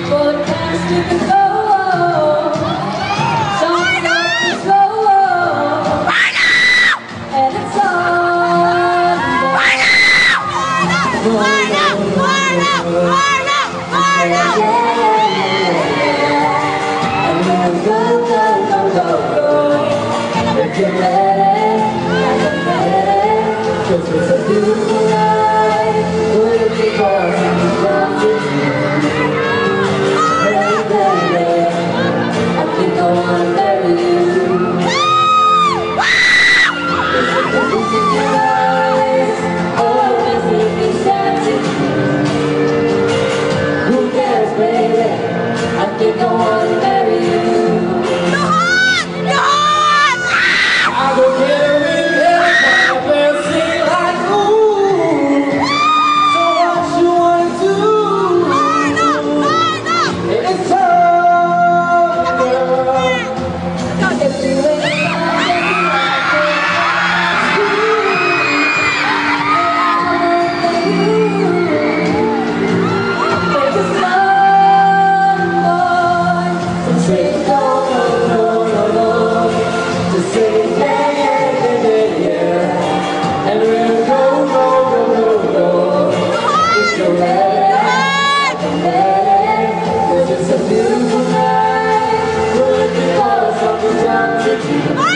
For the past you can go. Songs like this go on. And it's on. And we'll go, go, go, go, go. If you're ready, cause it's a beautiful night. Would it be possible to come to you? Hey baby, I think I wanna marry you. Look in your eyes, always make me sad to you. Who cares baby, I think I wanna marry you. I go get her in there, and sing like ooh. So what you wanna do? It's time, girl. If you ain't make a sound, boy. So say no, no, no, no, no. Just say and we'll go, go, go, go, go. If you're ready, cause it's a beautiful night. Would it be awesome to jump to you?